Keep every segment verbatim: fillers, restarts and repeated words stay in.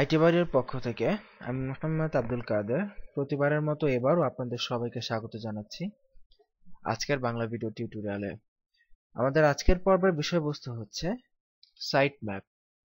IT বাড়ির পক্ষ থেকে আমি মোহাম্মদ আব্দুল কাদের প্রতিবারের মতো এবারও আপনাদের সবাইকে স্বাগত জানাচ্ছি আজকের বাংলা ভিডিও টিউটোরিয়ালে। আমাদের আজকের পর্বের বিষয়বস্তু হচ্ছে সাইট ম্যাপ।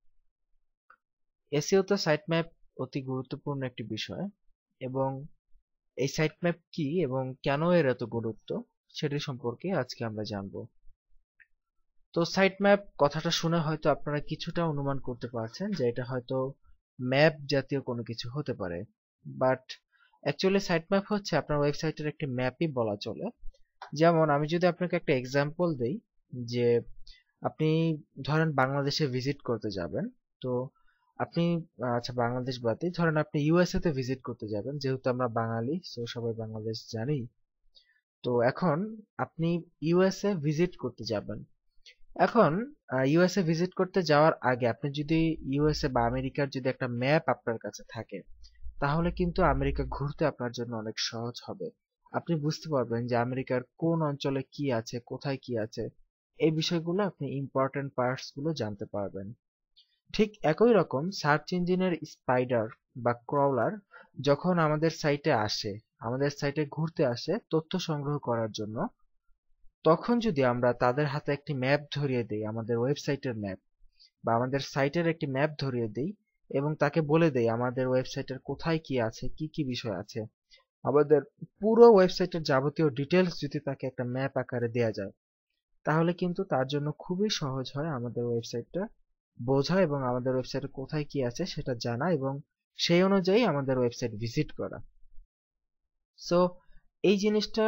এসইও তে সাইট ম্যাপ অতি গুরুত্বপূর্ণ একটি বিষয়, এবং এই সাইট ম্যাপ কি এবং কেন এর এত গুরুত্ব সেটি সম্পর্কে আজকে আমরা জানব। তো সাইট ম্যাপ কথাটা শুনে হয়তো আপনারা কিছুটা অনুমান করতে পারছেন যে এটা হয়তো ম্যাপ জাতীয় কোনো কিছু হতে পারে, বাট অ্যাকচুয়ালি সাইট ম্যাপ হচ্ছে আপনার ওয়েবসাইটের একটি ম্যাপই বলা চলে। যেমন আমি যদি আপনাকে একটা এক্সাম্পল দেই, যে আপনি ধরেন বাংলাদেশে ভিজিট করতে যাবেন, তো আপনি আচ্ছা বাংলাদেশ বাদে ধরেন আপনি ইউএসএ তে ভিজিট করতে যাবেন, যেহেতু আমরা বাঙালি সো সবাই বাংলাদেশ জানি। তো এখন আপনি ইউএসএ ভিজিট করতে যাবেন। এখন ইউএসএ ভিজিট করতে যাওয়ার আগে আপনি যদি ইউএসএ বা আমেরিকার যদি একটা ম্যাপ আপনার কাছে থাকে, তাহলে কিন্তু আমেরিকা ঘুরতে আপনার জন্য অনেক সহজ হবে। আপনি বুঝতে পারবেন যে আমেরিকার কোন অঞ্চলে কি আছে, কোথায় কি আছে, এই বিষয়গুলো আপনি ইম্পর্টেন্ট পার্টস গুলো জানতে পারবেন। ঠিক একই রকম সার্চ ইঞ্জিনের স্পাইডার বা ক্রাউলার যখন আমাদের সাইটে আসে, আমাদের সাইটে ঘুরতে আসে তথ্য সংগ্রহ করার জন্য, তখন যদি আমরা তাদের হাতে একটি ম্যাপ ধরিয়ে দিই, আমাদের ওয়েবসাইটের ম্যাপ বা আমাদের সাইটের একটি ম্যাপ ধরিয়ে দিই এবং তাকে বলে দেই আমাদের ওয়েবসাইটের কোথায় কি আছে, কি কি বিষয় আছে, আমাদের পুরো ওয়েবসাইটের যাবতীয় ডিটেলস যদি তাকে একটা ম্যাপ আকারে দেয়া যায়, তাহলে কিন্তু তার জন্য খুবই সহজ হয় আমাদের ওয়েবসাইটটা বোঝা এবং আমাদের ওয়েবসাইটে কোথায় কি আছে সেটা জানা এবং সেই অনুযায়ী আমাদের ওয়েবসাইট ভিজিট করা। সো এই জিনিসটা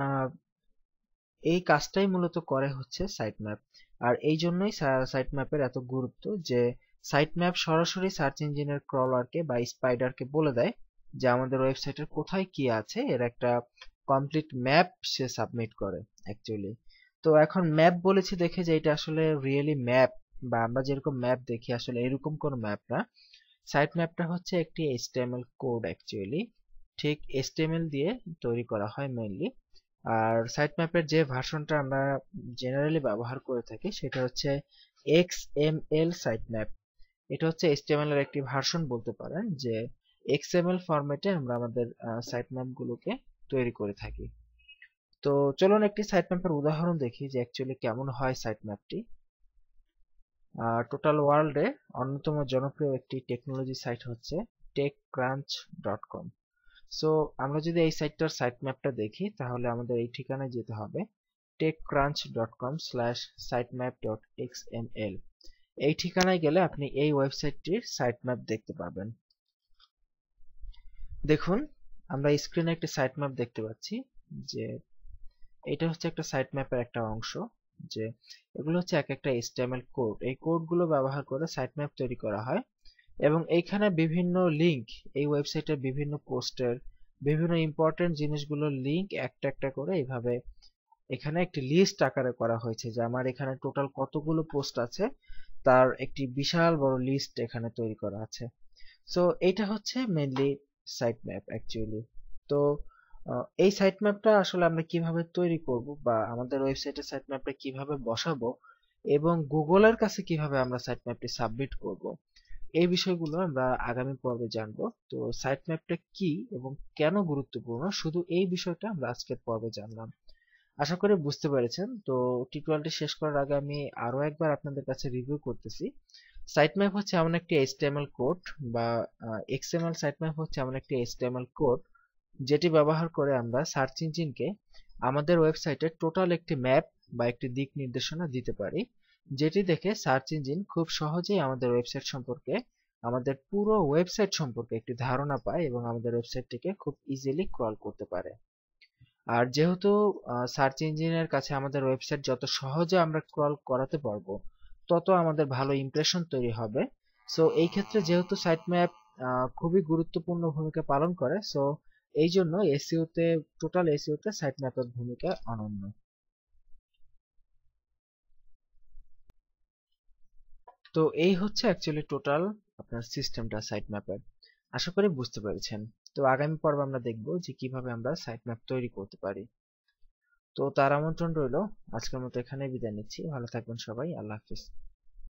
এই কাজটাই মূলত করে হচ্ছে সাইট ম্যাপ। আর এই জন্যই সাইট ম্যাপের এত গুরুত্ব যে সাইট ম্যাপ সরাসরি সার্চ ইঞ্জিনের ক্রলারকে বা স্পাইডারকে বলে দেয় যে আমাদের ওয়েবসাইটের কোথায় কি আছে, এর একটা কমপ্লিট ম্যাপ সে সাবমিট করে অ্যাকচুয়ালি। তো এখন ম্যাপ বলেছি দেখে যে এটা আসলে রিয়েলি ম্যাপ বা আমরা যেরকম ম্যাপ দেখি আসলে এরকম কোনো ম্যাপ না। সাইট ম্যাপটা হচ্ছে একটি এইচটিএমএল কোড অ্যাকচুয়ালি, ঠিক এইচটিএমএল দিয়ে তৈরি করা হয় মেইনলি। আর সাইট ম্যাপের যে ভার্সনটা আমরা জেনারেলি ব্যবহার করে থাকি সেটা হচ্ছে এক্সএমএল সাইট ম্যাপ। এটা হচ্ছে এইচটিএমএল এর একটি ভার্সন বলতে পারেন, যে এক্সএমএল ফরম্যাটে আমরা আমাদের সাইট ম্যাপ গুলোকে তৈরি করে থাকি। তো চলুন একটি সাইট ম্যাপের উদাহরণ দেখি যে অ্যাকচুয়ালি কেমন হয় সাইট ম্যাপটি। টোটাল ওয়ার্ল্ডে অন্যতম জনপ্রিয় একটি টেকনোলজি সাইট হচ্ছে TechCrunch dot com. So আমরা যদি এই সাইটটার সাইট ম্যাপটা দেখি, তাহলে আমাদের এই ঠিকানায় যেতে হবে TechCrunch dot com slash sitemap dot XML. এই ঠিকানায় গেলে আপনি এই ওয়েবসাইটটির সাইট ম্যাপ দেখতে পাবেন। দেখুন আমরা স্ক্রিনে একটি সাইট ম্যাপ দেখতে পাচ্ছি, যে এটা হচ্ছে একটা সাইট ম্যাপের একটা অংশ, যে এগুলো হচ্ছে এক একটা এইচটিএমএল কোড। এই কোডগুলো ব্যবহার করে সাইট ম্যাপ তৈরি করা হয় এবং এইখানে বিভিন্ন লিংক, এই ওয়েবসাইটের বিভিন্ন পোস্টের বিভিন্ন ইম্পর্টেন্ট জিনিসগুলোর লিংক একটা একটা করে এইভাবে এখানে একটি লিস্ট আকারে করা হয়েছে, যে আমার এখানে টোটাল কতগুলো পোস্ট আছে তার একটি বিশাল বড় লিস্ট এখানে তৈরি করা আছে। সো এইটা হচ্ছে মেইনলি সাইট ম্যাপ অ্যাকচুয়ালি। তো এই সাইট ম্যাপটা আসলে আমরা কিভাবে তৈরি করব বা আমাদের ওয়েবসাইটে সাইট ম্যাপটা কিভাবে বসাবো এবং গুগলের কাছে কিভাবে আমরা সাইট ম্যাপটি সাবমিট করব, এই বিষয়গুলো আমরা আগামী পর্বে জানবো। তো সাইট ম্যাপটা কি এবং কেন গুরুত্বপূর্ণ, শুধু এই বিষয়টা আমরা আজকের পর্বে জানলাম। আশা করি বুঝতে পেরেছেন। তো টিউটোরিয়ালটি শেষ করার আগে আমি আরো একবার আপনাদের কাছে রিভিউ করতেছি। সাইট ম্যাপ হচ্ছে এমন একটি এইচটিএমএল কোড বা এক্সএমএল সাইট ম্যাপ হচ্ছে এমন একটি এইচটিএমএল কোড যেটি ব্যবহার করে আমরা সার্চ ইঞ্জিনকে আমাদের ওয়েবসাইটের টোটাল একটি ম্যাপ বা একটি দিক নির্দেশনা দিতে পারি, যেটি দেখে সার্চ ইঞ্জিন খুব সহজেই আমাদের ওয়েবসাইট সম্পর্কে, আমাদের পুরো ওয়েবসাইট সম্পর্কে একটি ধারণা পায় এবং আমাদের ওয়েবসাইটটিকে খুব ইজিলি ক্রল করতে পারে। আর যেহেতু সার্চ ইঞ্জিনের কাছে আমাদের ওয়েবসাইট যত সহজে আমরা ক্রল করাতে পারবো, তত আমাদের ভালো ইমপ্রেশন তৈরি হবে। সো এই ক্ষেত্রে যেহেতু সাইট ম্যাপ খুবই গুরুত্বপূর্ণ ভূমিকা পালন করে, সো এই জন্য এসইও তে টোটাল এসইও তে সাইট ম্যাপের ভূমিকা অনন্য। তো এই হচ্ছে অ্যাকচুয়ালি টোটাল আপনার সিস্টেমটা সাইট ম্যাপের। আশা করি বুঝতে পেরেছেন। তো আগামী পর্বে আমরা দেখব যে কিভাবে আমরা সাইট ম্যাপ তৈরি করতে পারি। তো তার আমন্ত্রণ রইল। আজকের মতো এখানেই বিদায় নিচ্ছি। ভালো থাকবেন সবাই। আল্লাহ হাফেজ।